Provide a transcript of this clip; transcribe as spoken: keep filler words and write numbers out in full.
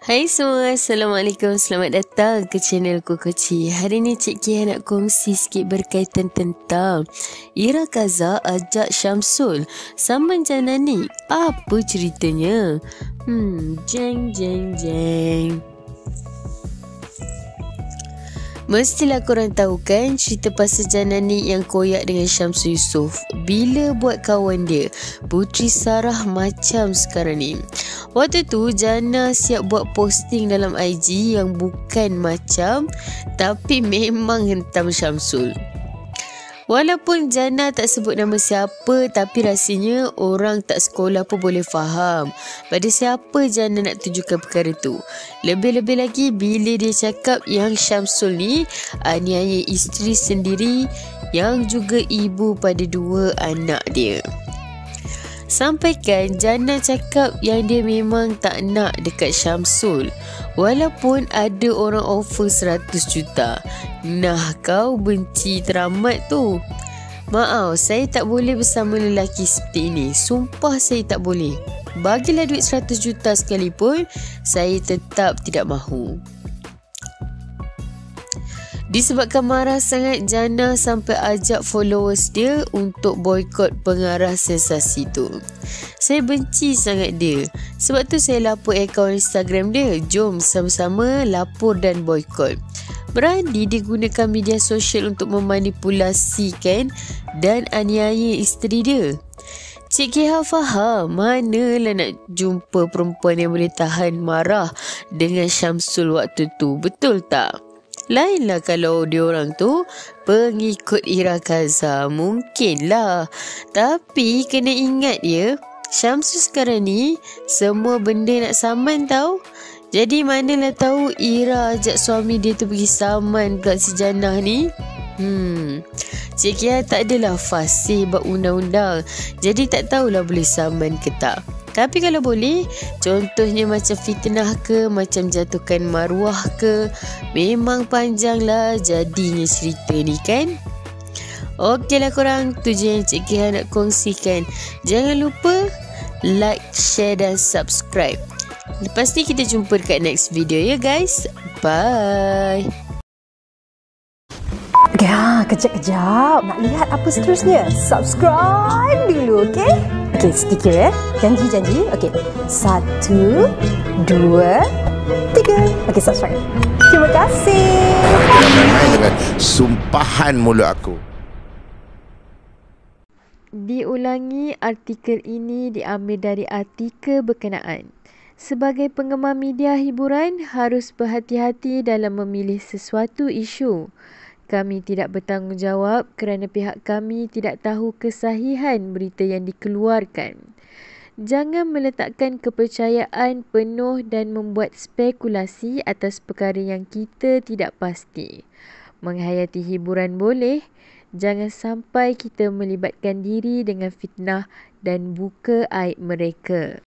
Hai semua, Assalamualaikum. Selamat datang ke channel Kokoci. Hari ni Cik Kia nak kongsi sikit berkaitan tentang Ira Kazar Ajak Syamsul Saman Janna ni. Apa ceritanya? Hmm, jeng jeng jeng. Mestilah korang tahu kan cerita pasal Janna ni yang koyak dengan Syamsul Yusof bila buat kawan dia, Puteri Sarah macam sekarang ni. Waktu tu Janna siap buat posting dalam I G yang bukan macam, tapi memang hentam Syamsul. Walaupun Janna tak sebut nama siapa, tapi rasanya orang tak sekolah pun boleh faham pada siapa Janna nak tujukan perkara tu. Lebih-lebih lagi bila dia cakap yang Syamsul ni aniaya isteri sendiri yang juga ibu pada dua anak dia. Sampaikan Janna cakap yang dia memang tak nak dekat Syamsul walaupun ada orang offer seratus juta. Nah, kau benci teramat tu. Maaf, saya tak boleh bersama lelaki seperti ini. Sumpah saya tak boleh. Bagilah duit seratus juta sekalipun, saya tetap tidak mahu. Disebabkan marah sangat, Janna sampai ajak followers dia untuk boikot pengarah sensasi tu. Saya benci sangat dia. Sebab tu saya lapor akaun Instagram dia. Jom sama-sama lapor dan boikot. Berani dia gunakan media sosial untuk memanipulasikan dan aniaya isteri dia. Cik Kia faham manalah nak jumpa perempuan yang boleh tahan marah dengan Syamsul waktu tu. Betul tak? Lainlah kalau diorang tu pengikut Ira Kazar, mungkinlah. Tapi kena ingat ya, Syamsul sekarang ni semua benda nak saman tau. Jadi manalah tahu Ira ajak suami dia tu pergi saman kat si Janna ni. Hmm, Cik Kia tak adalah fasih buat undang-undang, jadi tak tahulah boleh saman ke tak. Tapi kalau boleh, contohnya macam fitnah ke, macam jatuhkan maruah ke, memang panjanglah jadinya cerita ni kan. Okeylah korang, tu je yang Cik Kia nak kongsikan. Jangan lupa like, share dan subscribe. Lepas ni kita jumpa dekat next video ya guys. Bye. Okay, ha, kejap-kejap. Nak lihat apa seterusnya? Subscribe dulu, okay? Okay, stiker ya. Janji-janji. Okay, satu, dua, tiga. Okay, subscribe. Terima kasih. Main dengan sumpahan mulut aku. Diulangi, artikel ini diambil dari artikel berkenaan. Sebagai penggemar media hiburan, harus berhati-hati dalam memilih sesuatu isu. Kami tidak bertanggungjawab kerana pihak kami tidak tahu kesahihan berita yang dikeluarkan. Jangan meletakkan kepercayaan penuh dan membuat spekulasi atas perkara yang kita tidak pasti. Menghayati hiburan boleh, jangan sampai kita melibatkan diri dengan fitnah dan buka aib mereka.